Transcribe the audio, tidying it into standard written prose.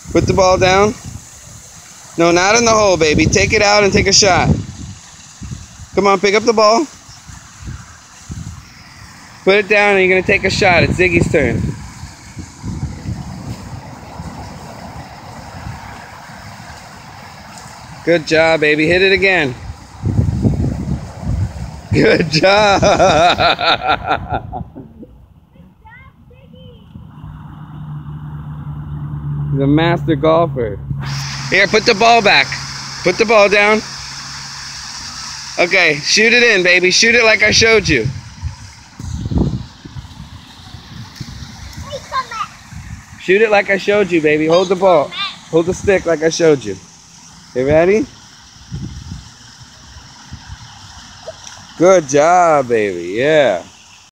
Put the ball down. No, not in the hole, baby. Take it out and take a shot. Come on, pick up the ball. Put it down and you're going to take a shot. It's Ziggy's turn. Good job, baby. Hit it again. Good job. He's a master golfer. Here, put the ball back. Put the ball down. Okay, shoot it in, baby. Shoot it like I showed you. Shoot it like I showed you, baby. Hold the ball. Hold the stick like I showed you. You ready? Good job, baby. Yeah.